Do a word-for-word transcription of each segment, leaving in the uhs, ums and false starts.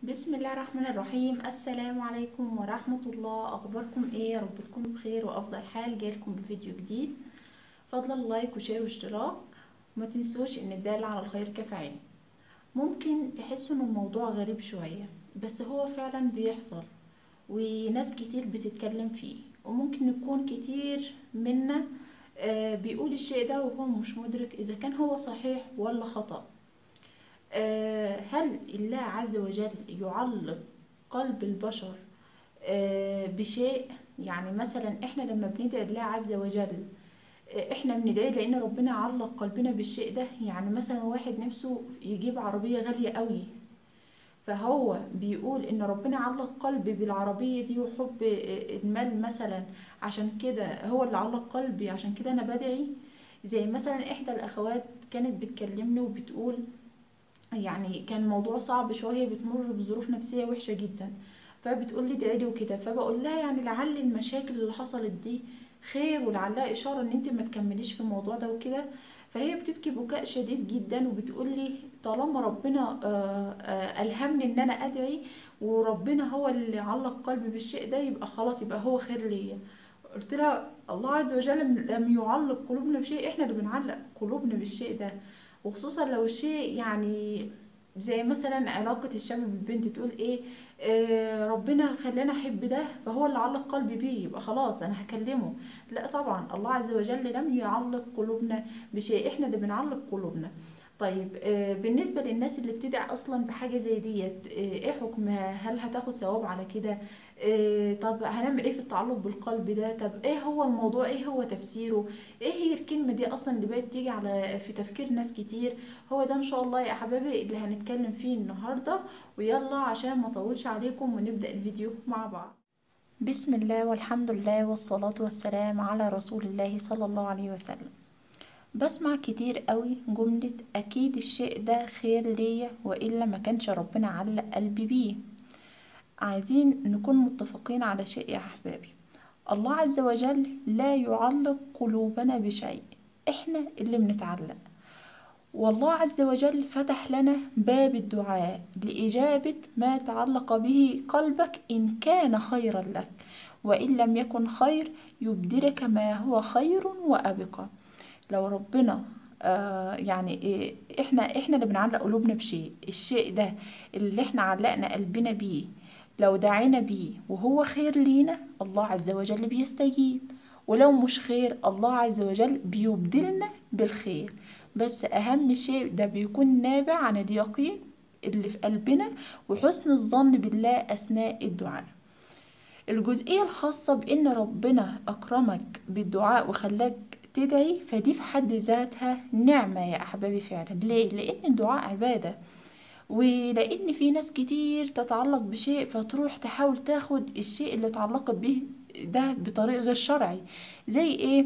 بسم الله الرحمن الرحيم. السلام عليكم ورحمة الله. اخباركم ايه؟ يا رب تكونوا بخير وافضل حال. جايلكم بفيديو جديد. فضلا لايك وشير واشتراك، وما تنسوش ان الدال على الخير كفاعل. ممكن تحسوا ان الموضوع غريب شوية، بس هو فعلا بيحصل وناس كتير بتتكلم فيه، وممكن يكون كتير منا آه، بيقول الشيء ده وهو مش مدرك اذا كان هو صحيح ولا خطأ. آه، هل الله عز وجل يعلق قلب البشر آه، بشيء؟ يعني مثلا احنا لما بندعي الله عز وجل، آه، احنا بندعي لان ربنا علق قلبنا بالشيء ده. يعني مثلا واحد نفسه يجيب عربية غالية قوي، فهو بيقول ان ربنا علق قلبي بالعربية دي وحب آه، المال مثلا، عشان كده هو اللي علق قلبي، عشان كده انا بدعي. زي مثلا احدى الاخوات كانت بتكلمني وبتقول، يعني كان الموضوع صعب شوية، بتمر بظروف نفسية وحشة جدا، فبتقول لي ادعي لي وكده. فبقول لها يعني لعل المشاكل اللي حصلت دي خير، ولعلها اشارة ان انت ما تكمليش في الموضوع ده وكده. فهي بتبكي بكاء شديد جدا وبتقول لي طالما ربنا آه، آه، ألهمني ان انا ادعي، وربنا هو اللي علق قلبي بالشيء ده، يبقى خلاص، يبقى هو خير ليا. قلت لها الله عز وجل لم يعلق قلوبنا بشيء، احنا اللي بنعلق قلوبنا بالشيء ده. وخصوصا لو الشيء يعني زي مثلا علاقة الشاب بالبنت، تقول ايه؟ آه ربنا خلاني احب ده، فهو اللي علق قلبي بيه، يبقى خلاص انا هكلمه. لا طبعا، الله عز وجل لم يعلق قلوبنا بشيء، احنا اللي بنعلق قلوبنا. طيب، آه بالنسبة للناس اللي بتدعي اصلا بحاجة زي ديت، آه ايه حكمها؟ هل هتاخد ثواب على كده؟ آه طب هنعمل ايه في التعلق بالقلب ده؟ طب ايه هو الموضوع؟ ايه هو تفسيره؟ ايه هي الكلمة دي اصلا اللي بقت تيجي على في تفكير ناس كتير؟ هو ده ان شاء الله يا حبايبي اللي هنتكلم فيه النهاردة. ويلا عشان ما اطولش عليكم ونبدأ الفيديو مع بعض. بسم الله والحمد لله والصلاة والسلام على رسول الله صلى الله عليه وسلم. بسمع كتير قوي جملة اكيد الشيء ده خير ليا، وإلا ما كانش ربنا علق قلبي بيه. عايزين نكون متفقين على شيء يا احبابي، الله عز وجل لا يعلق قلوبنا بشيء، احنا اللي بنتعلق. والله عز وجل فتح لنا باب الدعاء لإجابة ما تعلق به قلبك، إن كان خيرا لك، وإن لم يكن خير يبدلك ما هو خير وأبقى. لو ربنا آه يعني إيه، احنا احنا اللي بنعلق قلوبنا بشيء، الشيء ده اللي احنا علقنا قلبنا بيه، لو دعينا بيه وهو خير لينا الله عز وجل بيستجيب، ولو مش خير الله عز وجل بيبدلنا بالخير. بس اهم شيء ده بيكون نابع عن اليقين اللي في قلبنا وحسن الظن بالله اثناء الدعاء. الجزئية الخاصة بإن ربنا أكرمك بالدعاء وخلاك تدعي، فدي في حد ذاتها نعمة يا أحبابي فعلا. ليه؟ لأن الدعاء عبادة، ولأن في ناس كتير تتعلق بشيء فتروح تحاول تاخد الشيء اللي اتعلقت به ده بطريق غير شرعي. زي ايه؟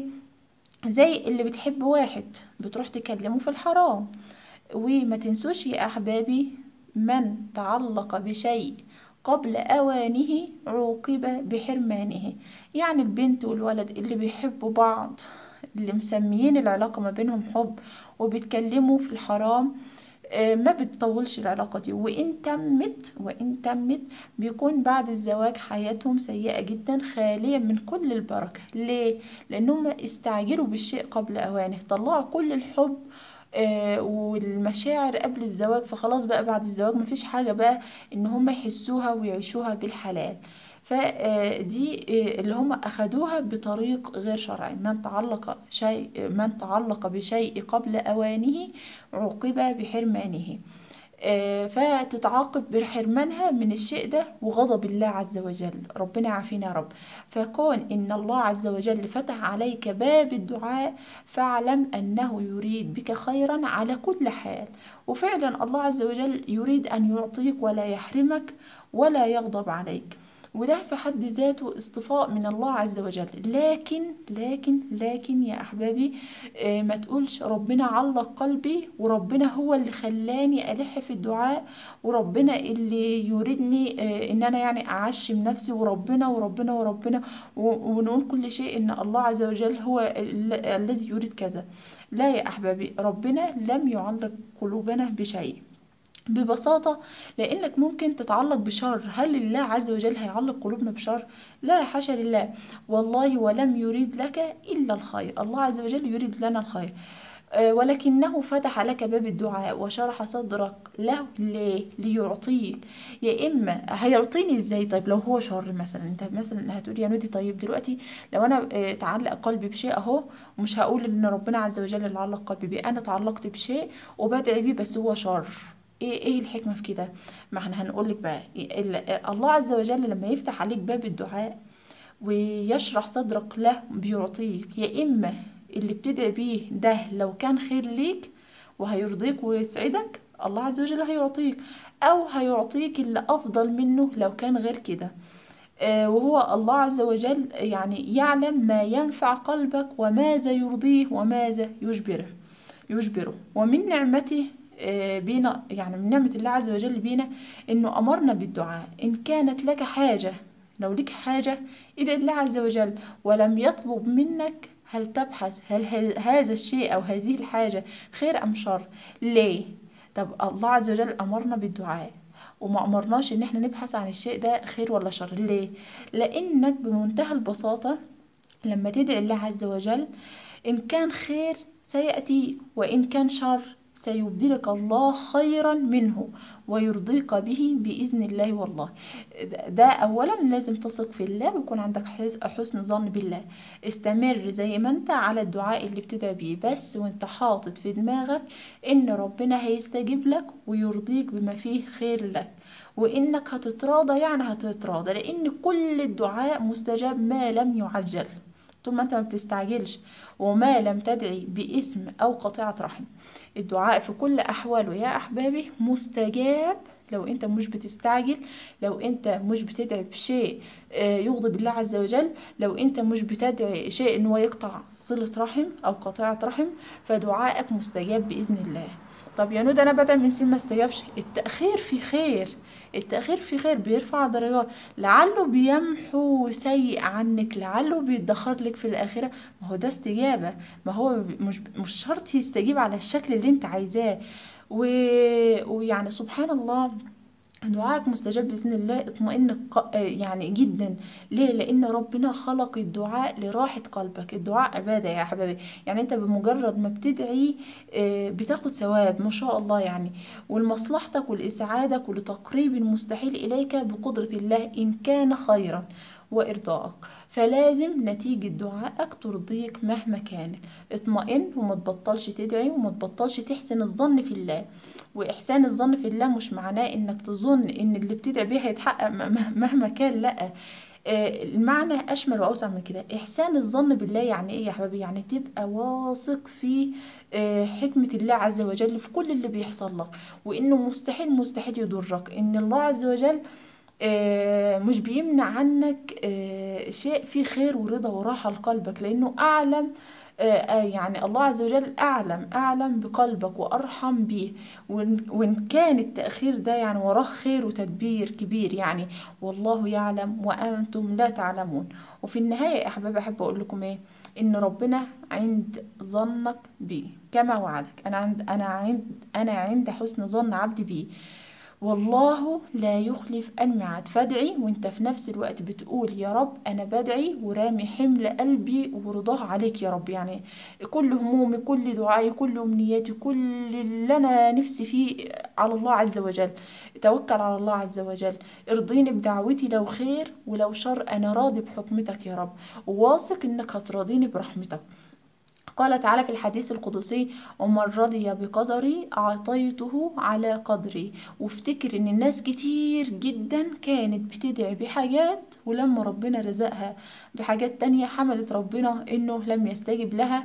زي اللي بتحب واحد بتروح تكلمه في الحرام. وما تنسوش يا أحبابي، من تعلق بشيء قبل أوانه عوقب بحرمانه. يعني البنت والولد اللي بيحبوا بعض، اللي مسميين العلاقة ما بينهم حب وبيتكلموا في الحرام، آه، ما بتطولش العلاقة دي، وإن تمت وإن تمت بيكون بعد الزواج حياتهم سيئة جدا، خالية من كل البركة. ليه؟ لأنهم استعجلوا بالشيء قبل أوانه، طلعوا كل الحب آه، والمشاعر قبل الزواج، فخلاص بقى بعد الزواج مفيش حاجة بقى ان هم يحسوها ويعيشوها بالحلال. فدي اللي هم اخدوها بطريق غير شرعي. من تعلق شيء من تعلق بشيء قبل اوانه عوقب بحرمانه. آه، فتتعاقب بحرمانها من الشيء ده وغضب الله عز وجل، ربنا يعافينا يا رب. فكون ان الله عز وجل فتح عليك باب الدعاء، فاعلم انه يريد بك خيرا على كل حال. وفعلا الله عز وجل يريد ان يعطيك ولا يحرمك ولا يغضب عليك، وده في حد ذاته اصطفاء من الله عز وجل. لكن لكن لكن يا احبابي، آه، ما تقولش ربنا علق قلبي وربنا هو اللي خلاني ألح في الدعاء، وربنا اللي يريدني آه، ان انا يعني اعشم نفسي، وربنا وربنا وربنا و- ونقول كل شيء ان الله عز وجل هو ال- الذي يريد كذا. لا يا احبابي، ربنا لم يعلق قلوبنا بشيء، ببساطة لأنك ممكن تتعلق بشر. هل الله عز وجل هيعلق قلوبنا بشر؟ لا، حاشا لله، والله ولم يريد لك إلا الخير. الله عز وجل يريد لنا الخير، آه، ولكنه فتح لك باب الدعاء وشرح صدرك له. ليه؟ ليعطيك. يا إما هيعطيني إزاي؟ طيب لو هو شر مثلا، أنت مثلا هتقولي يا نودي طيب دلوقتي لو أنا آه، تعلق قلبي بشيء أهو، مش هقول إن ربنا عز وجل اللي علق قلبي بيه، أنا تعلقت بشيء وبدعي بيه بس هو شر، ايه ايه الحكمة في كده؟ ما احنا هنقولك بقى، ال- الله عز وجل لما يفتح عليك باب الدعاء ويشرح صدرك له بيعطيك. يا إما اللي بتدعي بيه ده لو كان خير ليك وهيرضيك ويسعدك، الله عز وجل هيعطيك، أو هيعطيك اللي أفضل منه لو كان غير كده. آه، وهو الله عز وجل يعني يعلم ما ينفع قلبك وماذا يرضيه وماذا يجبره يجبره ومن نعمته آه، بينا، يعني من نعمة الله عز وجل بينا انه امرنا بالدعاء. ان كانت لك حاجة، لو لك حاجة ادعي الله عز وجل، ولم يطلب منك هل تبحث هل ه- هذا الشيء او هذه الحاجة خير ام شر. ليه؟ طب الله عز وجل امرنا بالدعاء وما امرناش ان احنا نبحث عن الشيء ده خير ولا شر. ليه؟ لانك بمنتهى البساطة لما تدعي الله عز وجل، إن كان خير سيأتيك وإن كان شر سيبدلك الله خيرا منه ويرضيك به بإذن الله. والله ده أولا لازم تثق في الله ويكون عندك حسن ظن بالله. استمر زي ما انت على الدعاء اللي بتدعي بيه، بس وانت حاطط في دماغك ان ربنا هيستجيب لك ويرضيك بما فيه خير لك، وانك هتتراضى، يعني هتتراضى لان كل الدعاء مستجاب ما لم يعجل، طول ما انت ما بتستعجلش وما لم تدعي باسم او قطيعة رحم. الدعاء في كل احواله يا احبابي مستجاب لو انت مش بتستعجل، لو انت مش بتدعي بشيء آه، يغضب الله عز وجل، لو انت مش بتدعي شيء ان هو يقطع صلة رحم او قطيعة رحم، فدعائك مستجاب باذن الله. طب يا نود انا بدعي من سن ما استجابش، التأخير في خير، التأخير في خير بيرفع درجات، لعله بيمحو سيء عنك، لعله بيدخر لك في الآخرة. ما هو ده استجابة، ما هو مش مش شرط يستجيب على الشكل اللي انت عايزاه. و... ويعني سبحان الله دعائك مستجاب بإذن الله. اطمئن ق- يعني جدا. ليه؟ لأن ربنا خلق الدعاء لراحة قلبك. الدعاء عبادة يا حبايبي، يعني انت بمجرد ما بتدعي آه، بتاخد ثواب ما شاء الله يعني، ولمصلحتك ولإسعادك ولتقريب المستحيل إليك بقدرة الله إن كان خيرا وإرضائك. فلازم نتيجة دعائك ترضيك مهما كانت. اطمئن وما تبطلش تدعي وما تبطلش تحسن الظن في الله. واحسان الظن في الله مش معناه انك تظن ان اللي بتدعي بيه هيتحقق م- مهما كان، لا. آه، المعنى اشمل واوسع من كده. احسان الظن بالله يعني ايه يا حبيبي؟ يعني تبقى واثق في آه، حكمة الله عز وجل في كل اللي بيحصل لك، وانه مستحيل مستحيل يضرك، ان الله عز وجل آه، مش بيمنع عنك آه، شيء فيه خير ورضا وراحة لقلبك، لأنه أعلم. آه، آه، يعني الله عز وجل أعلم أعلم بقلبك وأرحم به. وإن وإن كان التأخير ده يعني وراه خير وتدبير كبير يعني، والله يعلم وأنتم لا تعلمون. وفي النهاية يا أحبابي أحب أقول لكم إيه؟ إن ربنا عند ظنك بيه كما وعدك. أنا عند أنا عند أنا عند حسن ظن عبدي بيه، والله لا يخلف الميعاد. فادعي وانت في نفس الوقت بتقول يا رب انا بدعي ورامي حمل قلبي ورضاه عليك يا رب، يعني كل همومي كل دعائي كل امنياتي كل اللي انا نفسي فيه على الله عز وجل. توكل على الله عز وجل، ارضيني بدعوتي لو خير ولو شر انا راضي بحكمتك يا رب، وواثق انك هتراضيني برحمتك. قال تعالى في الحديث القدسي: ومن رضي بقدري أعطيته على قدري. وافتكر ان الناس كتير جدا كانت بتدعي بحاجات ولما ربنا رزقها بحاجات تانية حمدت ربنا انه لم يستجب لها،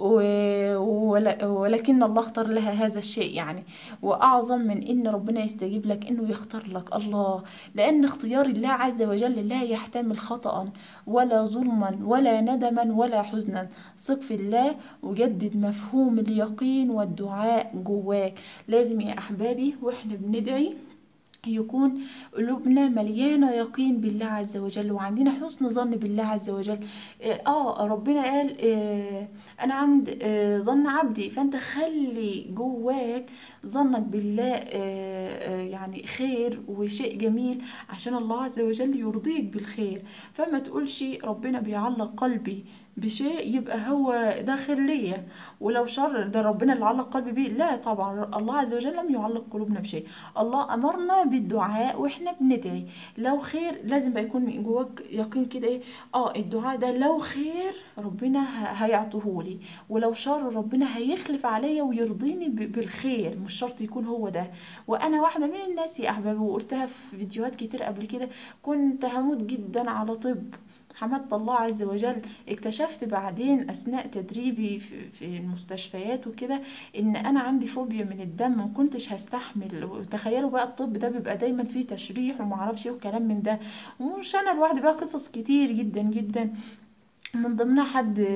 و- ول- ولكن الله اختار لها هذا الشيء يعني. واعظم من ان ربنا يستجيب لك انه يختار لك الله، لان اختيار الله عز وجل لا يحتمل خطأ ولا ظلما ولا ندما ولا حزنا. ثق في الله وجدد مفهوم اليقين والدعاء جواك. لازم يا احبابي واحنا بندعي يكون قلوبنا مليانة يقين بالله عز وجل، وعندنا حسن ظن بالله عز وجل. اه ربنا قال آه انا عند آه ظن عبدي، فانت خلي جواك ظنك بالله آه آه يعني خير وشيء جميل، عشان الله عز وجل يرضيك بالخير. فما تقولش ربنا بيعلق قلبي بشيء يبقى هو ده خير ليا، ولو شر ده ربنا اللي علق قلبي بيه. لا طبعا، الله عز وجل لم يعلق قلوبنا بشيء. الله امرنا بالدعاء واحنا بندعي. لو خير لازم بقى يكون جواك يقين كده ايه، اه الدعاء ده لو خير ربنا هيعطيهولي، ولو شر ربنا هيخلف عليا ويرضيني بالخير، مش شرط يكون هو ده. وانا واحده من الناس يا احبابي، وقلتها في فيديوهات كتير قبل كده، كنت هموت جدا على طب، حمدت الله عز وجل. اكتشفت بعدين اثناء تدريبي في في المستشفيات وكده ان انا عندي فوبيا من الدم، ما كنتش هستحمل. تخيلوا بقى الطب ده بيبقى دايما فيه تشريح وما اعرفش ايه وكلام من ده، ومش انا لوحدي بقى، قصص كتير جدا جدا. من ضمنها حد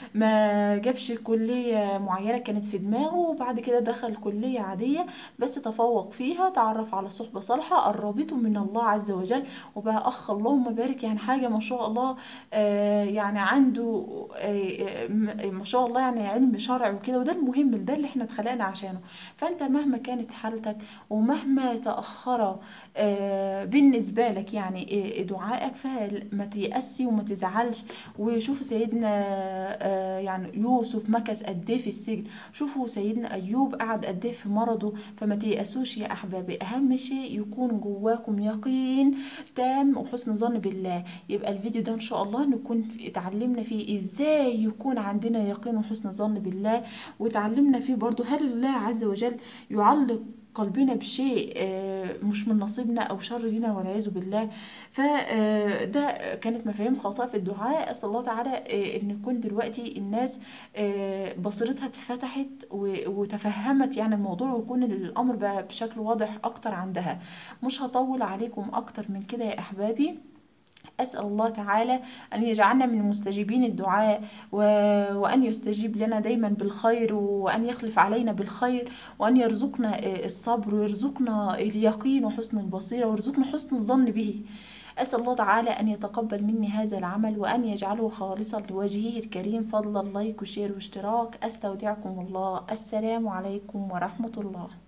ما جابش كلية معينة كانت في دماغه، وبعد كده دخل كلية عادية بس تفوق فيها، تعرف على صحبة صالحة قربته من الله عز وجل، وبقى أخ اللهم بارك، يعني حاجة ما شاء الله. آه يعني عنده آه ما شاء الله يعني علم شرع وكده، وده المهم، ده اللي احنا اتخلقنا عشانه. فانت مهما كانت حالتك ومهما تأخر آه بالنسبة لك يعني آه دعائك، فما تيأسي وما تزعلش. وشوفوا سيدنا آه يعني يوسف مكث قد ايه في السجن، شوفوا سيدنا ايوب قعد قد ايه في مرضه. فما تيأسوش يا احبابي، اهم شيء يكون جواكم يقين تام وحسن ظن بالله. يبقى الفيديو ده ان شاء الله نكون اتعلمنا فيه ازاي يكون عندنا يقين وحسن ظن بالله، وتعلمنا فيه برضو هل الله عز وجل يعلق قلبنا بشيء مش من نصيبنا او شر لينا والعياذ بالله. فده كانت مفاهيم خاطئه في الدعاء. اسال الله تعالى ان يكون دلوقتي الناس بصيرتها اتفتحت وتفهمت يعني الموضوع، ويكون الامر بقى بشكل واضح اكتر عندها. مش هطول عليكم اكتر من كده يا احبابي. أسأل الله تعالى أن يجعلنا من مستجيبين الدعاء، و... وأن يستجيب لنا دايما بالخير، وأن يخلف علينا بالخير، وأن يرزقنا الصبر، ويرزقنا اليقين وحسن البصيرة، ويرزقنا حسن الظن به. أسأل الله تعالى أن يتقبل مني هذا العمل، وأن يجعله خالصا لوجهه الكريم. فضلا لايك وشير واشتراك. أستودعكم الله. السلام عليكم ورحمة الله.